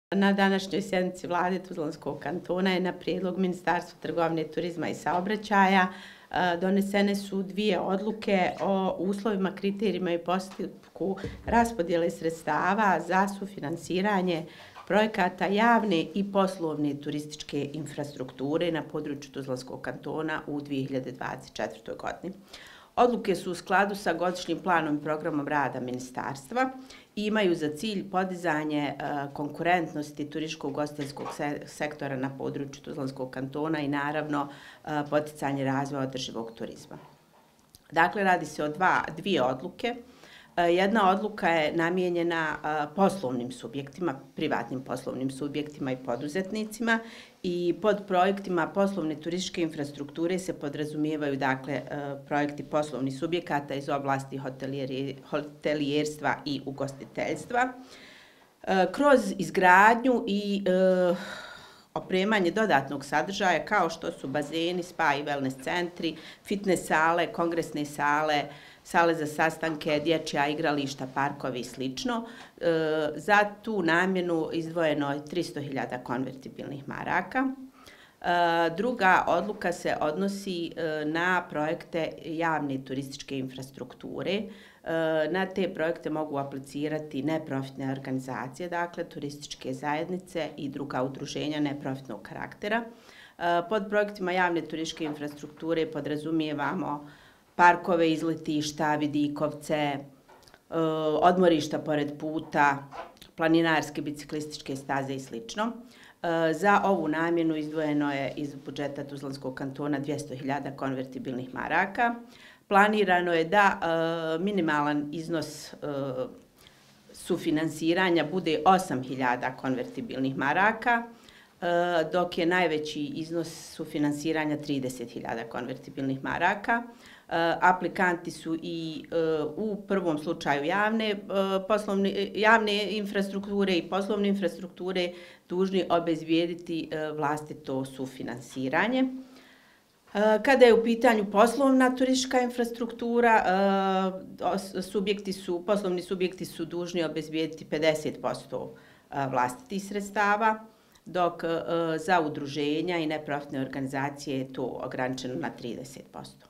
Na današnjoj sjednici Vlade Tuzlanskog kantona je na prijedlog Ministarstva trgovine, turizma i saobraćaja donesene su dvije odluke o uslovima, kriterijima i postupku raspodjele sredstava za sufinansiranje projekata javne i poslovne turističke infrastrukture na području Tuzlanskog kantona u 2024. godini. Odluke su u skladu sa godišnjim planom i programom rada ministarstva i imaju za cilj podizanje konkurentnosti turističko-ugostiteljskog sektora na području Tuzlanskog kantona i naravno poticanje razvoja održivog turizma. Dakle, radi se o dvije odluke. Jedna odluka je namijenjena poslovnim subjektima, privatnim poslovnim subjektima i poduzetnicima i pod projektima poslovne turističke infrastrukture se podrazumijevaju dakle projekti poslovnih subjekata iz oblasti hotelijerstva i ugostiteljstva. Kroz izgradnju i opremanje dodatnog sadržaja kao što su bazeni, spa i wellness centri, fitness sale, kongresne sale, sale za sastanke, dječja igrališta, parkovi i sl. Za tu namjenu izdvojeno je 300.000 konvertibilnih maraka. Druga odluka se odnosi na projekte javne turističke infrastrukture. Na te projekte mogu aplicirati neprofitne organizacije, dakle turističke zajednice i druga udruženja neprofitnog karaktera. Pod projektima javne turističke infrastrukture podrazumijevamo parkove, izletišta, vidikovce, odmorišta pored puta, planinarske biciklističke staze i sl. Za ovu namjenu izdvojeno je iz budžeta Tuzlanskog kantona 200.000 konvertibilnih maraka. Planirano je da minimalan iznos sufinansiranja bude 8.000 konvertibilnih maraka, dok je najveći iznos sufinansiranja 30.000 konvertibilnih maraka. Aplikanti su i u prvom slučaju javne infrastrukture i poslovne infrastrukture dužni obezbijediti vlastito sufinansiranje. Kada je u pitanju poslovna turistička infrastruktura, poslovni subjekti su dužni obezbijediti 50% vlastitih sredstava, dok za udruženja i neprofitne organizacije je to ograničeno na 30%.